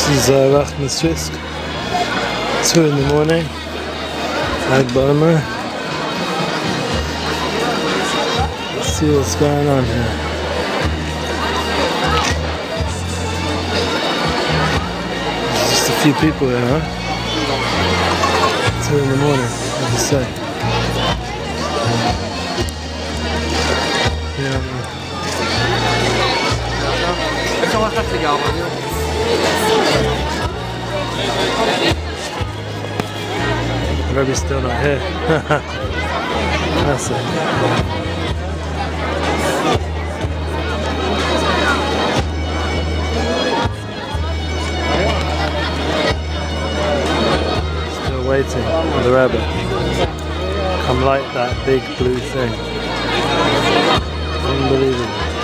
This is Rachmas 2 in the morning, Bomer. Let's see what's going on here. There's just a few people here, huh? 2 in the morning, what do you say? Yeah. Rebbe's still not here. That's it. Still waiting for the Rebbe. Come light that big blue thing. Unbelievable.